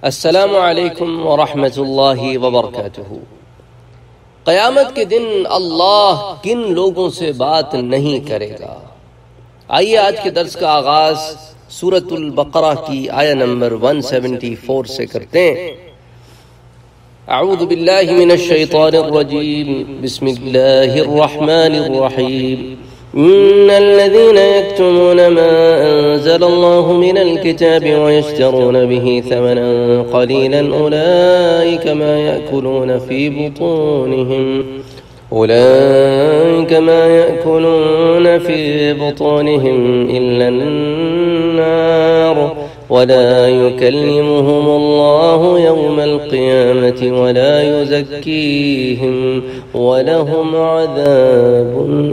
السلام علیکم ورحمۃ اللہ وبرکاتہ۔ قیامت کے دن اللہ کن لوگوں سے بات نہیں کرے گا؟ آئیے آج کے درس کا آغاز سورۃ البقرہ کی آیہ نمبر 174 سے کرتے ہیں۔ اعوذ باللہ من الشیطان الرجیم، بسم اللہ الرحمن الرحیم۔ ان الذين يكتمون ما انزل الله من الكتاب ويشترون به ثمنا قليلا اولئك ما يأكلون في بطونهم الا النار ولا يكلمهم الله يوم القيامة ولا يزكيهم ولهم عذاب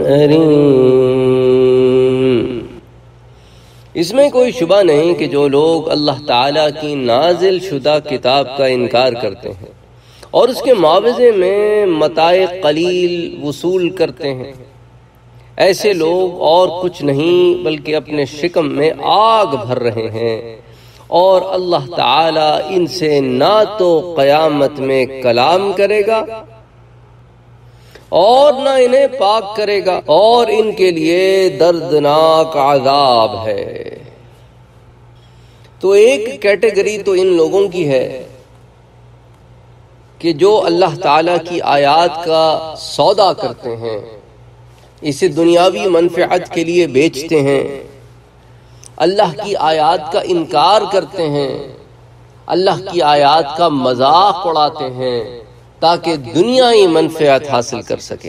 أليم۔ اس میں کوئی شبہ نہیں کہ جو لوگ اللہ تعالیٰ کی نازل شدہ کتاب کا انکار کرتے ہیں اور اس کے معاوضے میں متاع قلیل وصول کرتے ہیں، ایسے لوگ اور کچھ نہیں بلکہ اپنے شکم میں آگ بھر رہے ہیں، اور اللہ تعالی ان سے نہ تو قیامت میں کلام کرے گا اور نہ انہیں پاک کرے گا، اور ان کے لیے دردناک عذاب ہے۔ تو ایک کیٹیگری تو ان لوگوں کی ہے کہ جو اللہ تعالی کی آیات کا سودا کرتے ہیں، اسے دنیاوی منفعت کے لیے بیچتے ہیں، اللہ کی آیات کا انکار کرتے ہیں، اللہ کی آیات کا مذاق اڑاتے ہیں تاکہ دنیائی منفعت حاصل کر سکیں۔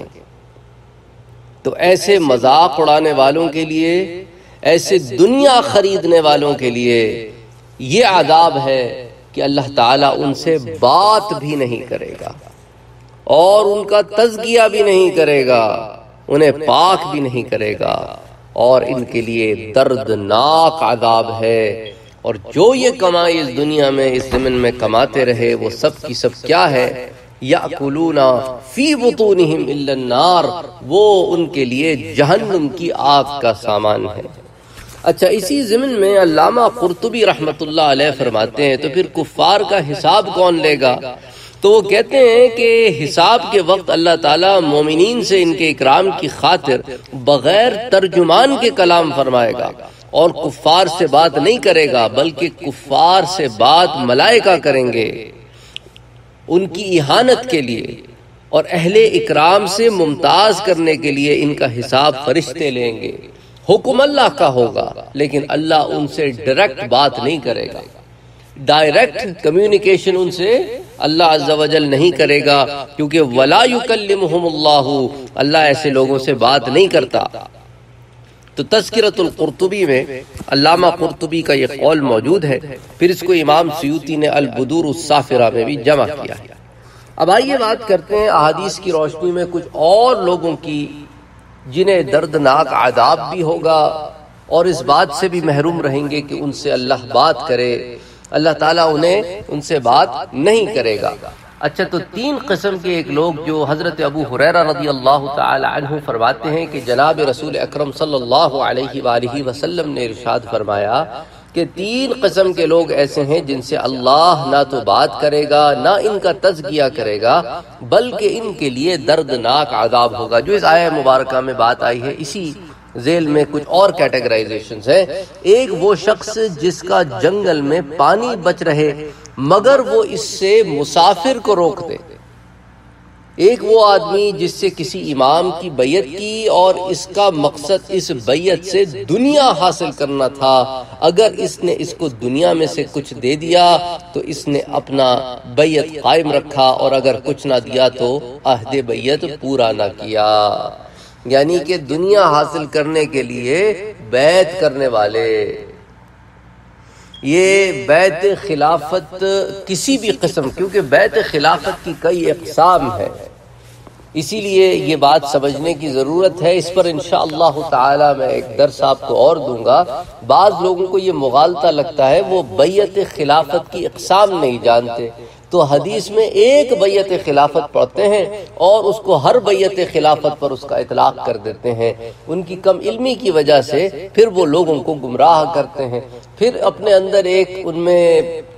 تو ایسے مذاق اڑانے والوں کے لیے، ایسے دنیا خریدنے والوں کے لیے یہ عذاب ہے کہ اللہ تعالیٰ ان سے بات بھی نہیں کرے گا اور ان کا تزکیہ بھی نہیں کرے گا، انہیں پاک بھی نہیں کرے گا، اور ان کے لیے دردناک عذاب ہے۔ اور جو یہ کمائی اس دنیا میں اس زمین میں کماتے رہے وہ سب کی سب کیا ہے؟ یأکلون فی بطونہم الا النار، وہ ان کے لیے جہنم کی آگ کا سامان ہے۔ اچھا، اسی ضمن میں علامہ قرطبی رحمۃ اللہ علیہ فرماتے ہیں تو پھر کفار کا حساب کون لے گا؟ تو وہ کہتے ہیں کہ حساب کے وقت اللہ تعالیٰ مومنین سے ان کے اکرام کی خاطر بغیر ترجمان کے کلام فرمائے گا، اور کفار سے بات نہیں کرے گا بلکہ کفار سے بات ملائکہ کریں گے ان کی اہانت کے لیے، اور اہل اکرام سے ممتاز کرنے کے لیے ان کا حساب فرشتے لیں گے۔ حکم اللہ کا ہوگا لیکن اللہ ان سے ڈائریکٹ بات نہیں کرے گا، ڈائریکٹ کمیونیکیشن ان سے اللہ عز و جل نہیں کرے گا، کیونکہ وَلَا يُكَلِّمُهُمُ اللَّهُ، اللہ ایسے لوگوں سے بات نہیں کرتا۔ تو تذکرۃ القرطبی میں علامہ قرطبی کا یہ قول موجود ہے، پھر اس کو امام سیوطی نے البدور الصافرہ میں بھی جمع کیا ہے۔ اب آئیے بات کرتے ہیں احادیث کی روشنی میں کچھ اور لوگوں کی جنہیں دردناک عذاب بھی ہوگا اور اس بات سے بھی محروم رہیں گے کہ ان سے اللہ بات کرے، اللہ تعالیٰ انہیں ان سے بات نہیں کرے گا۔ اچھا، تو تین قسم کے ایک لوگ جو حضرت ابو ہریرہ رضی اللہ تعالی عنہ فرماتے ہیں کہ جناب رسول اکرم صلی اللہ علیہ وآلہ وسلم نے ارشاد فرمایا کہ تین قسم کے لوگ ایسے ہیں جن سے اللہ نہ تو بات کرے گا نہ ان کا تزکیہ کرے گا بلکہ ان کے لیے دردناک عذاب ہوگا۔ جو اس آیہ مبارکہ میں بات آئی ہے اسی ذیل میں کچھ اور کیٹیگرائزیشنز ہیں۔ ایک وہ شخص جس کا جنگل میں پانی بچ رہے مگر وہ اس سے مسافر کو روک دے۔ ایک وہ آدمی جس سے کسی امام کی بیعت کی اور اس کا مقصد اس بیعت سے دنیا حاصل کرنا تھا، اگر اس نے اس کو دنیا میں سے کچھ دے دیا تو اس نے اپنا بیعت قائم رکھا، اور اگر کچھ نہ دیا تو عہد بیعت پورا نہ کیا۔ یعنی کہ دنیا حاصل کرنے کے لیے بیعت کرنے والے، یہ بیعت خلافت کسی بھی قسم، کیونکہ بیعت خلافت کی کئی اقسام ہے، اسی لیے یہ بات سمجھنے کی ضرورت ہے۔ اس پر انشاءاللہ تعالی میں ایک درس آپ کو اور دوں گا۔ بعض لوگوں کو یہ مغالطہ لگتا ہے، وہ بیعت خلافت کی اقسام نہیں جانتے، تو حدیث میں ایک بیعت خلافت پڑھتے ہیں اور اس کو ہر بیعت خلافت پر اس کا اطلاق کر دیتے ہیں۔ ان کی کم علمی کی وجہ سے پھر وہ لوگوں کو گمراہ کرتے ہیں، پھر اپنے اندر ایک ان میں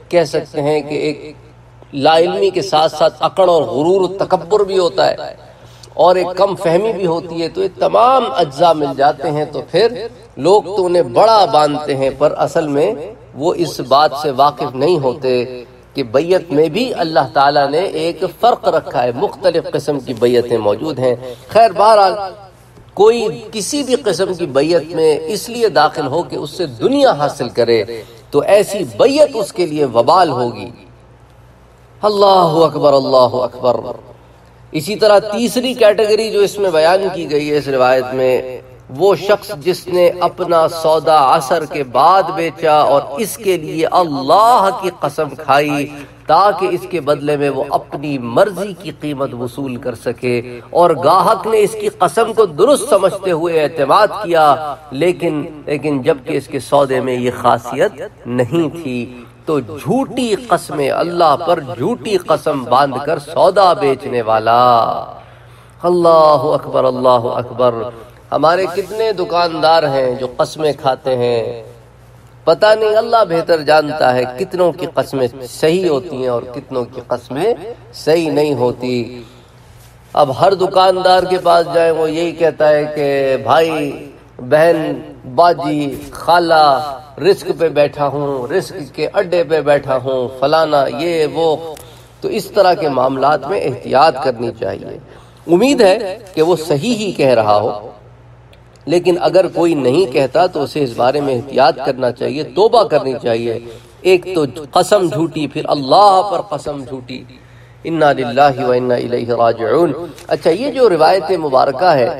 کہہ سکتے ہیں کہ ایک لا علمی کے ساتھ ساتھ اکڑ اور غرور و تکبر بھی ہوتا ہے اور ایک کم فہمی بھی ہوتی ہے، تو یہ تمام اجزاء مل جاتے ہیں تو پھر لوگ تو انہیں بڑا باندھتے ہیں، پر اصل میں وہ اس بات سے واقف نہیں ہوتے کہ بیعت میں بھی اللہ تعالیٰ نے ایک فرق رکھا ہے، مختلف قسم کی بیعتیں موجود ہیں۔ خیر بہرحال کوئی کسی بھی قسم کی بیعت میں اس لیے داخل ہو کہ اس سے دنیا حاصل کرے تو ایسی بیعت اس کے لیے وبال ہوگی۔ اللہ اکبر، اللہ اکبر۔ اسی طرح تیسری کیٹیگری جو اس میں بیان کی گئی ہے اس روایت میں، وہ شخص جس نے اپنا سودا عصر کے بعد بیچا اور اس کے لیے اللہ کی قسم کھائی تاکہ اس کے بدلے میں وہ اپنی مرضی کی قیمت وصول کر سکے، اور گاہک نے اس کی قسم کو درست سمجھتے ہوئے اعتماد کیا، لیکن جبکہ اس کے سودے میں یہ خاصیت نہیں تھی، تو جھوٹی قسمیں، اللہ پر جھوٹی قسم باندھ کر سودا بیچنے والا۔ اللہ اکبر، اللہ اکبر۔ ہمارے کتنے دکاندار ہیں جو قسمیں کھاتے ہیں، پتہ نہیں، اللہ بہتر جانتا ہے کتنوں کی قسمیں صحیح ہوتی ہیں اور کتنوں کی قسمیں صحیح نہیں ہوتی۔ اب ہر دکاندار کے پاس جائیں وہ یہی کہتا ہے کہ بھائی، بہن، باجی، خالہ، رزق پہ بیٹھا ہوں، رزق کے اڈے پہ بیٹھا ہوں، فلانا یہ وہ۔ تو اس طرح کے معاملات میں احتیاط کرنی چاہیے۔ امید ہے کہ وہ صحیح ہی کہہ رہا ہو، لیکن اگر کوئی نہیں کہتا تو اسے اس بارے میں احتیاط کرنا چاہیے، توبہ کرنی چاہیے۔ ایک تو قسم جھوٹی، پھر اللہ پر قسم جھوٹی۔ انا للہ و انا الیہ راجعون۔ اچھا، یہ جو روایت مبارکہ ہے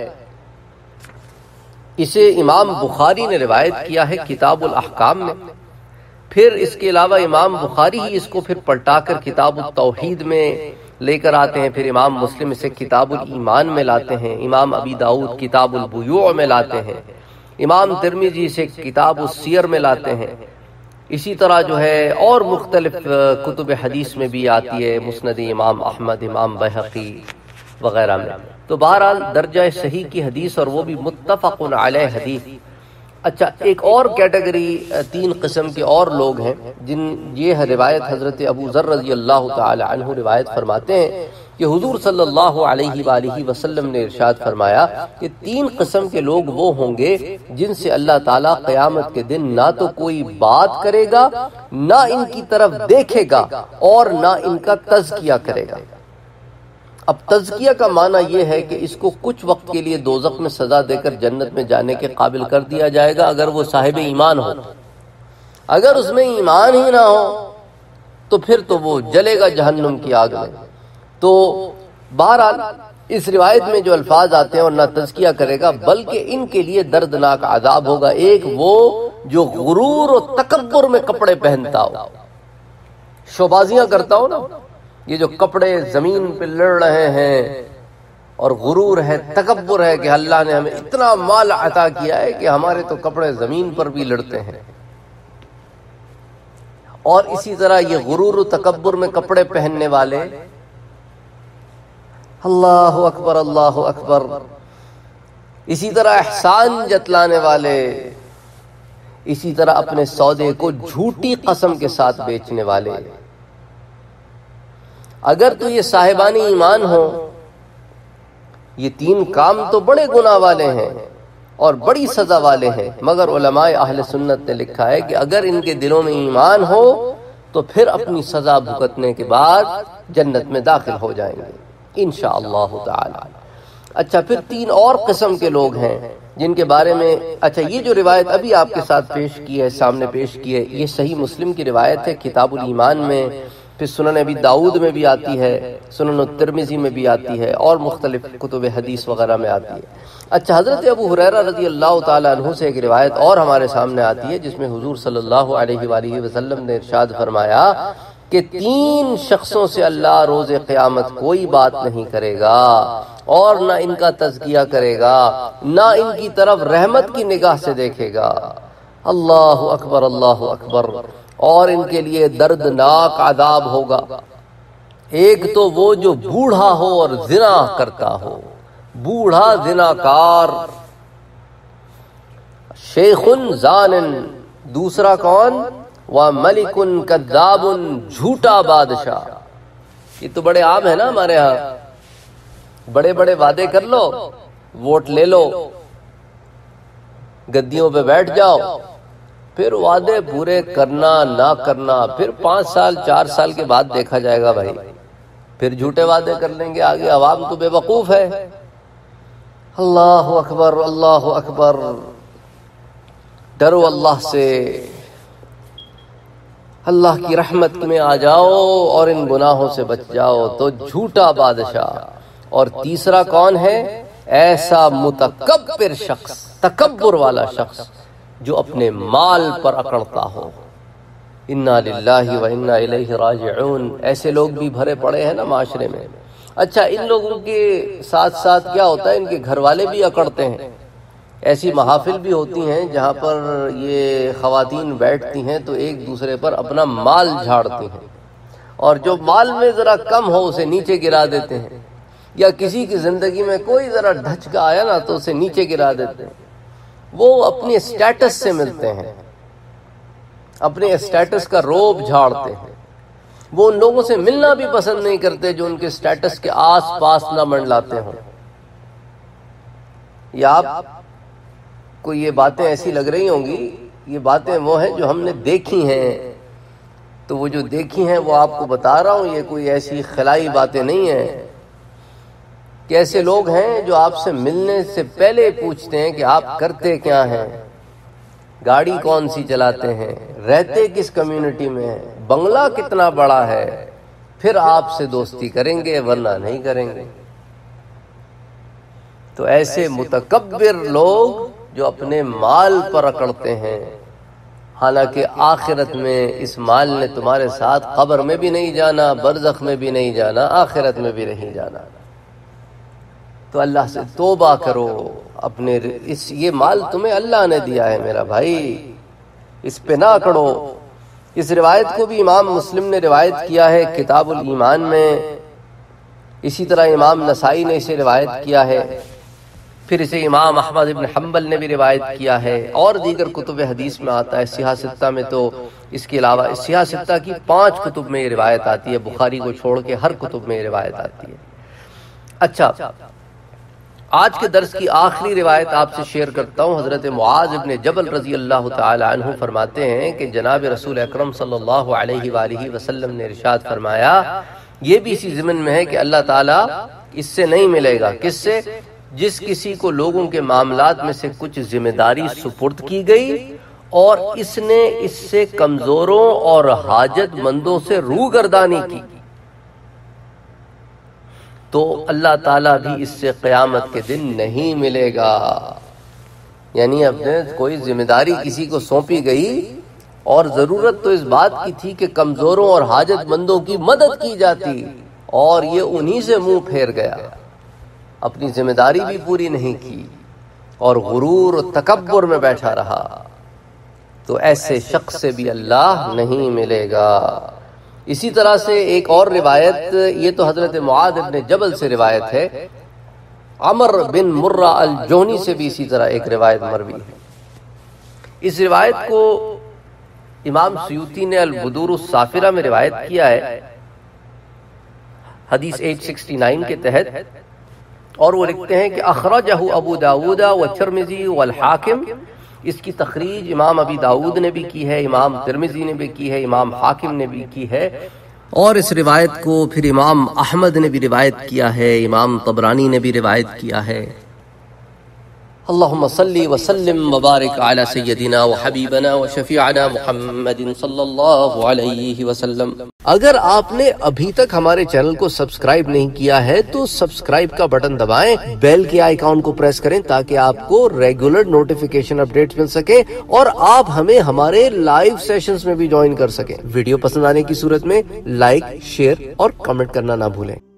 اسے امام بخاری نے روایت کیا ہے کتاب الاحکام میں، پھر اس کے علاوہ امام بخاری ہی اس کو پھر پلٹا کر کتاب التوحید میں لے کر آتے ہیں، پھر امام مسلم اسے کتاب الایمان میں لاتے ہیں، امام ابی داؤد کتاب البیوع میں لاتے ہیں، امام ترمذی اسے کتاب السیر میں لاتے ہیں، اسی طرح جو ہے اور مختلف کتب حدیث میں بھی آتی ہے، مسند امام احمد، امام بہقی وغیرہ میں۔ تو بہرحال درجہ صحیح کی حدیث، اور وہ بھی متفق علیہ حدیث۔ اچھا، ایک اور کیٹیگری، تین قسم کے اور لوگ ہیں جن یہ روایت حضرت ابو ذر رضی اللہ تعالی عنہ روایت فرماتے ہیں کہ حضور صلی اللہ علیہ وآلہ وسلم نے ارشاد فرمایا کہ تین قسم کے لوگ وہ ہوں گے جن سے اللہ تعالیٰ قیامت کے دن نہ تو کوئی بات کرے گا، نہ ان کی طرف دیکھے گا، اور نہ ان کا تزکیہ کرے گا۔ اب تزکیہ کا معنی یہ ہے کہ اس کو کچھ وقت کے لیے دوزخ میں سزا دے کر جنت میں جانے کے قابل کر دیا جائے گا اگر وہ صاحب ایمان ہو۔ اگر اس میں ایمان ہی نہ ہو تو پھر تو وہ جلے گا جہنم کی آگ میں۔ تو بہرحال اس روایت میں جو الفاظ آتے ہیں، اور نہ تزکیہ کرے گا بلکہ ان کے لیے دردناک عذاب ہوگا۔ ایک وہ جو غرور و تکبر میں کپڑے پہنتا ہو، شوبازیاں کرتا ہو نا، یہ جو کپڑے زمین پہ لڑ رہے ہیں، اور غرور ہے، تکبر ہے کہ اللہ نے ہمیں اتنا مال عطا کیا ہے کہ ہمارے تو کپڑے زمین پر بھی لڑتے ہیں۔ اور اسی طرح یہ غرور و تکبر میں کپڑے پہننے والے، اللہ اکبر، اللہ اکبر، اسی طرح احسان جتلانے والے، اسی طرح اپنے سودے کو جھوٹی قسم کے ساتھ بیچنے والے۔ اگر تو یہ صاحبان ایمان ہو، یہ تین کام تو بڑے گناہ والے ہیں اور بڑی سزا والے ہیں، مگر علماء اہل سنت نے لکھا ہے کہ اگر ان کے دلوں میں ایمان ہو تو پھر اپنی سزا بھگتنے کے بعد جنت میں داخل ہو جائیں گے انشاءاللہ تعالی۔ اچھا، پھر تین اور قسم کے لوگ ہیں جن کے بارے میں، اچھا، یہ جو روایت ابھی آپ کے ساتھ پیش کی ہے، سامنے پیش کی ہے، یہ صحیح مسلم کی روایت ہے کتاب الایمان میں، پھر سنن ابی داؤد میں بھی آتی ہے، سنن الترمذی میں بھی آتی ہے، اور مختلف کتب حدیث وغیرہ میں آتی ہے۔ اچھا، حضرت ابو ہریرہ رضی اللہ تعالیٰ عنہ سے ایک روایت اور ہمارے سامنے آتی ہے جس میں حضور صلی اللہ علیہ وآلہ وسلم نے ارشاد فرمایا کہ تین شخصوں سے اللہ روز قیامت کوئی بات نہیں کرے گا، اور نہ ان کا تزکیہ کرے گا، نہ ان کی طرف رحمت کی نگاہ سے دیکھے گا۔ اللہ اکبر، اللہ اکبر۔ اور ان کے لیے دردناک عذاب ہوگا۔ ایک تو وہ جو بوڑھا ہو اور زنا کرتا ہو، بوڑھا زناکار، شیخ زانن۔ دوسرا کون؟ وَمَلِكٌ كَذَّابٌ جھوٹا بادشاہ. یہ تو بڑے عام ہے نا ہمارے ہاں. بڑے بڑے وعدے کر لو، ووٹ لے لو، گدیوں پہ بیٹھ جاؤ، پھر وعدے پورے کرنا نہ کرنا پھر 5 سال 4 سال کے بعد دیکھا جائے گا بھائی. پھر جھوٹے وعدے کر لیں گے. آگے عوام تو بے وقوف ہے. اللہ اکبر، اللہ اکبر. ڈرو اللہ سے، اللہ کی رحمت میں آ جاؤ اور ان گناہوں سے بچ جاؤ. تو جھوٹا بادشاہ. اور تیسرا کون ہے؟ ایسا متکبر شخص، تکبر والا شخص جو اپنے مال پر اکڑتا ہو. انا للہ و انا الیہ راجعون. ایسے لوگ بھی بھرے پڑے ہیں نا معاشرے میں. اچھا، ان لوگوں کے ساتھ ساتھ کیا ہوتا ہے؟ ان کے گھر والے بھی اکڑتے ہیں. ایسی محافل بھی ہوتی ہیں جہاں پر یہ خواتین بیٹھتی ہیں تو ایک دوسرے پر اپنا مال جھاڑتی ہیں، اور جو مال میں ذرا کم ہو اسے نیچے گرا دیتے ہیں، یا کسی کی زندگی میں کوئی ذرا ڈھچکا آیا نا تو اسے نیچے گرا دیتے ہیں. وہ اپنے اسٹیٹس سے ملتے ہیں، اپنے اسٹیٹس کا روب جھاڑتے ہیں. وہ ان لوگوں سے ملنا بھی پسند نہیں کرتے جو ان کے اسٹیٹس کے آس پاس نہ منڈلاتے ہوں. یا آپ کو یہ باتیں ایسی لگ رہی ہوں گی، یہ باتیں وہ ہیں جو ہم نے دیکھی ہیں. تو وہ جو دیکھی ہیں وہ آپ کو بتا رہا ہوں. یہ کوئی ایسی خلائی باتیں نہیں ہیں. کہ ایسے لوگ ہیں جو آپ سے ملنے سے پہلے پوچھتے ہیں کہ آپ کرتے کیا ہیں، گاڑی کون سی چلاتے ہیں، رہتے کس کمیونٹی میں ہیں، بنگلہ کتنا بڑا ہے، پھر آپ سے دوستی کریں گے ورنہ نہیں کریں گے. تو ایسے متکبر لوگ جو اپنے مال پر اکڑتے ہیں، حالانکہ آخرت میں اس مال نے تمہارے ساتھ قبر میں بھی نہیں جانا، برزخ میں بھی نہیں جانا، آخرت میں بھی نہیں جانا. تو اللہ سے توبہ کرو. اپنے یہ مال تمہیں اللہ نے دیا ہے میرا بھائی، اس پہ نہ اکڑو. اس روایت کو بھی امام مسلم نے روایت کیا ہے کتاب الایمان میں. اسی طرح امام نسائی نے اسے روایت کیا ہے. پھر اسے امام احمد بن حنبل نے بھی روایت کیا ہے، اور دیگر کتب حدیث میں آتا ہے. سیاہ ستہ میں تو اس کے علاوہ سیاہ ستہ کی 5 کتب میں یہ روایت آتی ہے. بخاری کو چھوڑ کے ہر کتب میں یہ روایت آتی ہے. اچھا، آج کے درس کی آخری روایت آپ سے شیئر کرتا ہوں. حضرت معاذ ابن جبل رضی اللہ تعالی عنہ فرماتے ہیں کہ جناب رسول اکرم صلی اللہ علیہ وآلہ وسلم نے ارشاد فرمایا، یہ بھی اسی ضمن میں ہے کہ اللہ تعالیٰ اس سے نہیں ملے گا. کس سے؟ جس کسی کو لوگوں کے معاملات میں سے کچھ ذمہ داری سپرد کی گئی اور اس نے اس سے کمزوروں اور حاجت مندوں سے روگردانی کی، تو اللہ تعالیٰ بھی اس سے قیامت کے دن نہیں ملے گا. یعنی اپنے کوئی ذمہ داری کسی کو سونپی گئی اور ضرورت تو اس بات کی تھی کہ کمزوروں اور حاجت مندوں کی مدد کی جاتی، اور یہ انہی سے منہ پھیر گیا، اپنی ذمہ داری بھی پوری نہیں کی اور غرور و تکبر میں بیٹھا رہا. تو ایسے شخص سے بھی اللہ نہیں ملے گا. اسی طرح سے ایک اور روایت، یہ تو حضرت معاذ بن جبل سے روایت ہے. عمر بن مرہ الجونی سے بھی اسی طرح ایک روایت مروی ہے. اس روایت کو امام سیوطی نے البدور الصافرہ میں روایت کیا ہے حدیث 869 کے تحت، اور وہ لکھتے ہیں کہ اخرجہ ابو داود والترمذی والحاکم. اس کی تخریج امام ابی داود نے بھی کی ہے، امام ترمذی نے بھی کی ہے، امام حاکم نے بھی کی ہے، اور اس روایت کو پھر امام احمد نے بھی روایت کیا ہے، امام طبرانی نے بھی روایت کیا ہے. اللہم صلی وسلم وبارک علی سیدنا وحبیبنا وشفیعنا محمد صلی اللہ علیہ وسلم. اگر آپ نے ابھی تک ہمارے چینل کو سبسکرائب نہیں کیا ہے تو سبسکرائب کا بٹن دبائیں، بیل کے آئیکن کو پریس کریں تاکہ آپ کو ریگولر نوٹیفیکیشن اپڈیٹس مل سکے اور آپ ہمیں ہمارے لائیو سیشنز میں بھی جوائن کر سکیں. ویڈیو پسند آنے کی صورت میں لائک، شیئر اور کمنٹ کرنا نہ بھولیں.